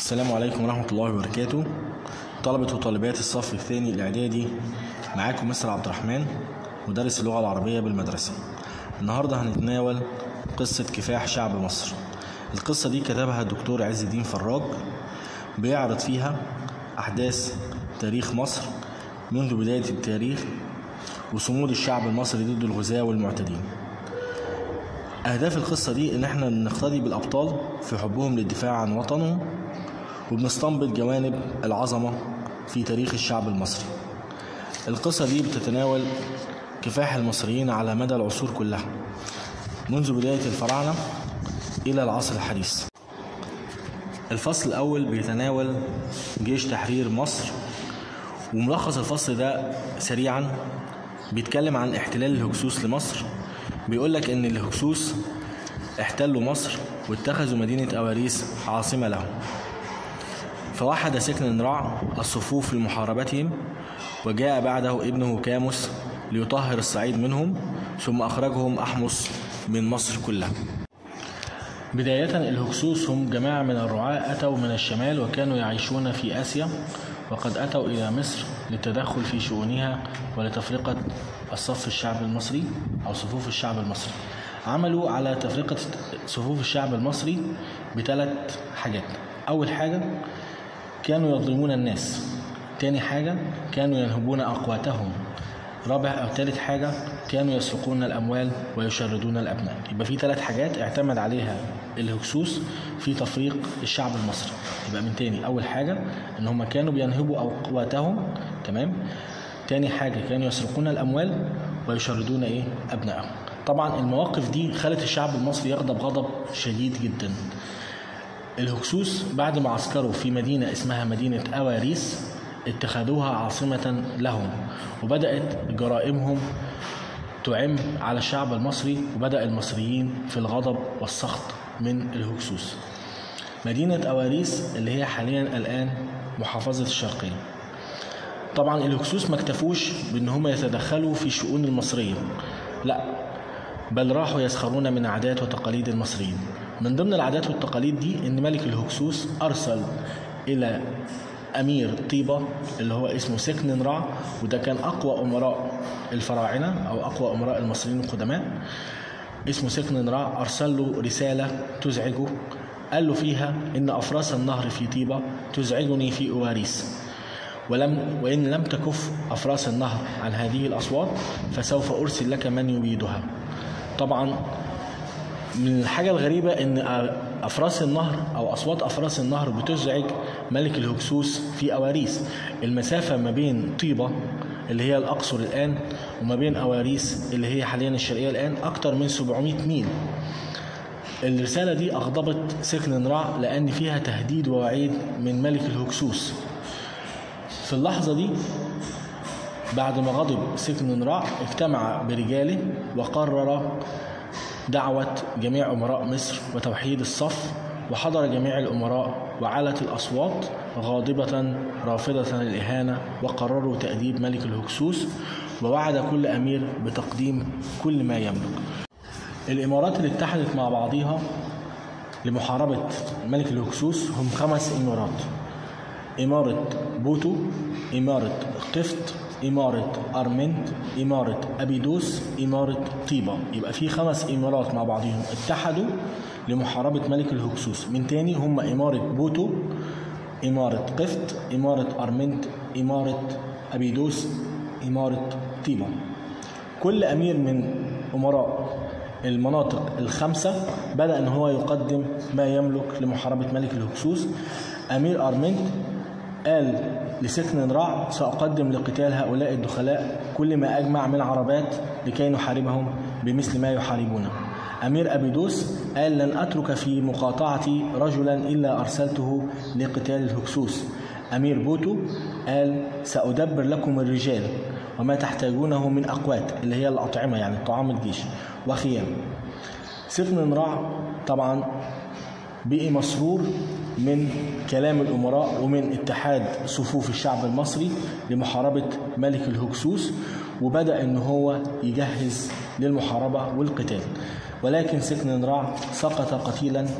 السلام عليكم ورحمة الله وبركاته. طلبة وطالبات الصف الثاني الإعدادي، معاكم مستر عبد الرحمن مدرس اللغة العربية بالمدرسة. النهاردة هنتناول قصة كفاح شعب مصر. القصة دي كتبها الدكتور عز الدين فراج، بيعرض فيها أحداث تاريخ مصر منذ بداية التاريخ وصمود الشعب المصري ضد الغزاة والمعتدين. أهداف القصة دي إن احنا نقتدي بالأبطال في حبهم للدفاع عن وطنهم، وبنستنبط جوانب العظمة في تاريخ الشعب المصري. القصة دي بتتناول كفاح المصريين على مدى العصور كلها منذ بداية الفراعنة إلى العصر الحديث. الفصل الأول بيتناول جيش تحرير مصر، وملخص الفصل ده سريعا بيتكلم عن احتلال الهكسوس لمصر. بيقولك إن الهكسوس احتلوا مصر واتخذوا مدينة أواريس عاصمة لهم، فوحد سكن رع الصفوف لمحاربتهم، وجاء بعده ابنه كاموس ليطهر الصعيد منهم، ثم أخرجهم أحمس من مصر كلها. بداية الهكسوس هم جماعة من الرعاة أتوا من الشمال وكانوا يعيشون في آسيا، وقد أتوا إلى مصر للتدخل في شؤونها ولتفرقة الصف الشعب المصري أو صفوف الشعب المصري. عملوا على تفرقة صفوف الشعب المصري بثلاث حاجات. أول حاجة كانوا يظلمون الناس، تاني حاجة كانوا ينهبون أقواتهم، رابع أو ثالث حاجة كانوا يسرقون الأموال ويشردون الأبناء. يبقى في ثلاث حاجات اعتمد عليها الهكسوس في تفريق الشعب المصري. يبقى من تاني، أول حاجة إن هم كانوا بينهبوا أقواتهم، تمام. تاني حاجة كانوا يسرقون الأموال ويشردون أبنائهم. طبعا المواقف دي خلت الشعب المصري يغضب غضب شديد جدا. الهكسوس بعد ما عسكروا في مدينة اسمها مدينة أواريس اتخذوها عاصمة لهم، وبدأت جرائمهم تعم على الشعب المصري، وبدأ المصريين في الغضب والسخط من الهكسوس. مدينة أواريس اللي هي حاليا الآن محافظة الشرقية. طبعا الهكسوس ما اكتفوش بأن هم يتدخلوا في شؤون المصرية، لا، بل راحوا يسخرون من عادات وتقاليد المصريين. من ضمن العادات والتقاليد دي ان ملك الهكسوس ارسل الى امير طيبة اللي هو اسمه سكن رع، وده كان اقوى امراء الفراعنة او اقوى امراء المصريين القدماء، اسمه سكن رع. ارسل له رسالة تزعجه، قال له فيها ان افراس النهر في طيبة تزعجني في اواريس، وإن لم تكف أفراس النهر عن هذه الأصوات فسوف أرسل لك من يبيدها. طبعا من الحاجة الغريبة إن أفراس النهر أو أصوات أفراس النهر بتزعج ملك الهكسوس في أواريس. المسافة ما بين طيبة اللي هي الأقصر الآن وما بين أواريس اللي هي حاليا الشرقية الآن أكتر من 700 ميل. الرسالة دي أغضبت سكن رع لأن فيها تهديد ووعيد من ملك الهكسوس. في اللحظة دي بعد ما غضب سكن رع اجتمع برجاله وقرر دعوة جميع أمراء مصر وتوحيد الصف، وحضر جميع الأمراء وعلت الأصوات غاضبة رافضة للإهانة، وقرروا تأديب ملك الهكسوس، ووعد كل أمير بتقديم كل ما يملك. الإمارات اللي اتحدت مع بعضها لمحاربة ملك الهكسوس هم 5 إمارات: إمارة بوتو، إمارة قفط، إمارة أرمنت، إمارة أبيدوس، إمارة طيبة. يبقى في 5 إمارات مع بعضهم اتحدوا لمحاربة ملك الهكسوس. من تاني هم إمارة بوتو، إمارة قفط، إمارة أرمنت، إمارة أبيدوس، إمارة طيبة. كل أمير من أمراء المناطق ال5 بدأ أن هو يقدم ما يملك لمحاربة ملك الهكسوس. أمير أرمنت قال لسكن رع: سأقدم لقتال هؤلاء الدخلاء كل ما أجمع من عربات لكي نحاربهم بمثل ما يحاربونه. أمير أبيدوس قال: لن أترك في مقاطعتي رجلا إلا أرسلته لقتال الهكسوس. أمير بوتو قال: سأدبر لكم الرجال وما تحتاجونه من أقوات اللي هي الأطعمة، يعني طعام الجيش وخيام. سكن رع طبعا بقي مسرور من كلام الأمراء ومن اتحاد صفوف الشعب المصري لمحاربة ملك الهكسوس، وبدأ أنه هو يجهز للمحاربة والقتال. ولكن سكن رع سقط قتيلا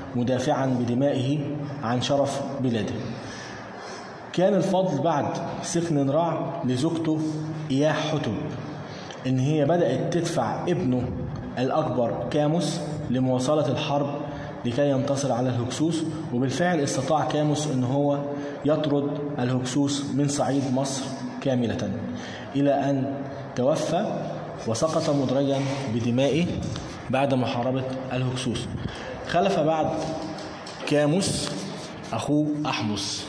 مدافعا بدمائه عن شرف بلاده. كان الفضل بعد سكن رع لزوجته إياه حتب إن هي بدأت تدفع ابنه الأكبر كاموس لمواصلة الحرب لكي ينتصر على الهكسوس، وبالفعل استطاع كاموس إن هو يطرد الهكسوس من صعيد مصر كاملة إلى أن توفى وسقط مدرجا بدمائه بعد محاربة الهكسوس. خلف بعد كاموس أخوه أحمس.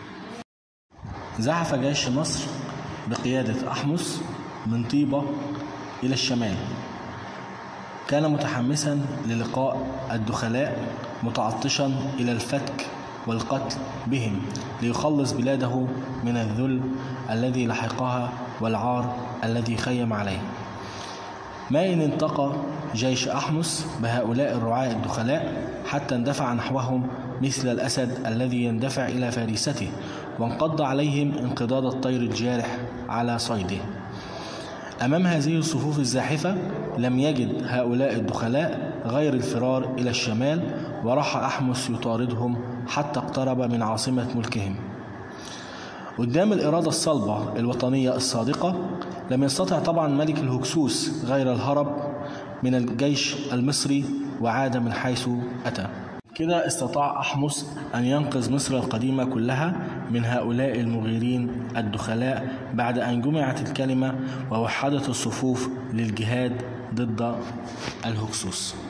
زحف جيش مصر بقيادة أحمس من طيبة إلى الشمال. كان متحمسا للقاء الدخلاء متعطشا إلى الفتك والقتل بهم ليخلص بلاده من الذل الذي لحقها والعار الذي خيم عليه. ما إن انتقى جيش أحمس بهؤلاء الرعاة الدخلاء حتى اندفع نحوهم مثل الأسد الذي يندفع إلى فريسته، وانقض عليهم انقضاض الطير الجارح على صيده. أمام هذه الصفوف الزاحفة لم يجد هؤلاء الدخلاء غير الفرار إلى الشمال، وراح أحمس يطاردهم حتى اقترب من عاصمة ملكهم. قدام الإرادة الصلبة الوطنية الصادقة لم يستطع طبعا ملك الهكسوس غير الهرب من الجيش المصري وعاد من حيث أتى. كده استطاع أحمس أن ينقذ مصر القديمة كلها من هؤلاء المغيرين الدخلاء بعد أن جمعت الكلمة ووحدت الصفوف للجهاد ضد الهكسوس.